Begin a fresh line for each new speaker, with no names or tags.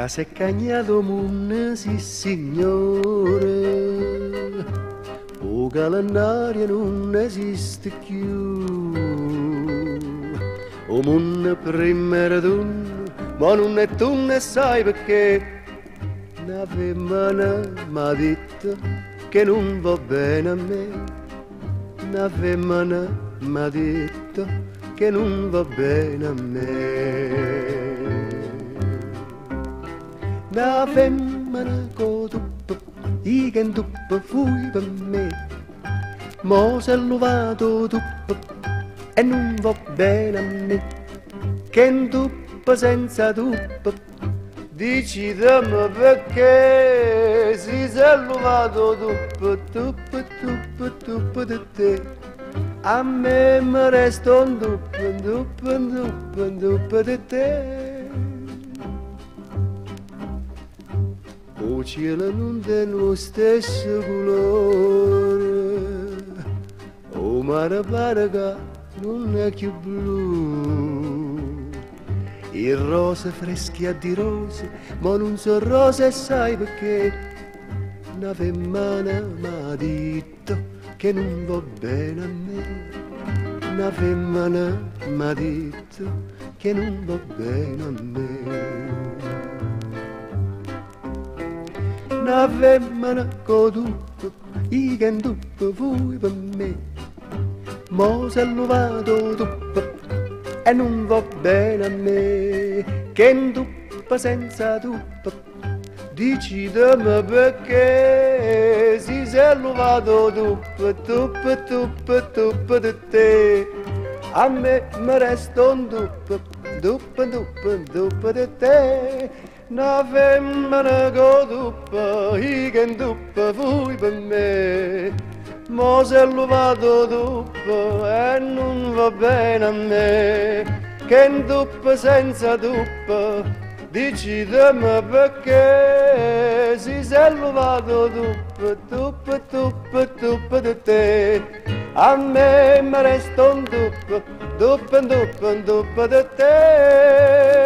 Casa e cagnato mun, sì signore, o calendario non esiste più. O mun prima era tunno, ma non è tunno e sai perché? Una femmina m'ha detto che non va bene a me. Una femmina m'ha detto che non va bene a me. Una femmina con tuppo, io che in tuppo fui per me. Mo s'è luvato tuppo e non va bene a me. Che in tuppo senza tuppo, decidami perché si è luvato tuppo, tuppo, tuppo, tuppo di te. A me mi resta un tuppo, un tuppo, un tuppo, un tuppo di te. O cielo non è lo stesso colore, o mare pare che non è più blu. Il rosa freschia di rose, ma non so rose e sai perché? Una femmina m'ha detto che non va bene a me. Una femmina m'ha detto che non va bene a me. Una femmina con tuppo, io che in tuppo fui per me. Mo s'è luvato tuppo e non va bene a me. Che in tuppo senza tuppo, decidimi perché si è luvato tuppo, tuppo, tuppo, tuppo di te. A me mi resta un tuppo, tuppo, tuppo, tuppo di te. Una femmina con tuppo, io che in tuppo fui per me. Mo s'è luvato tuppo e non va bene a me. Che in tuppo senza tuppo, decidimi perché si è luvato tuppo, tuppo, tuppo, tuppo di te. A me mi resta un tuppo, tuppo, tuppo, tuppo di te.